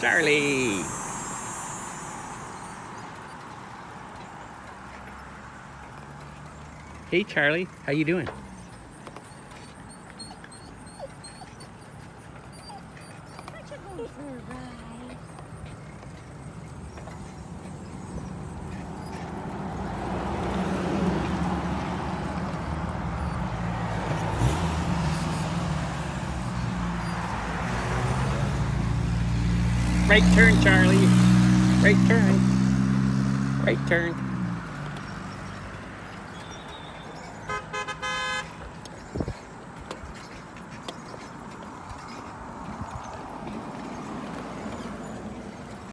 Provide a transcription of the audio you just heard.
Charlie. Hey Charlie, how you doing? Aren't you going for a ride? Right turn, Charlie. Right turn. Right turn.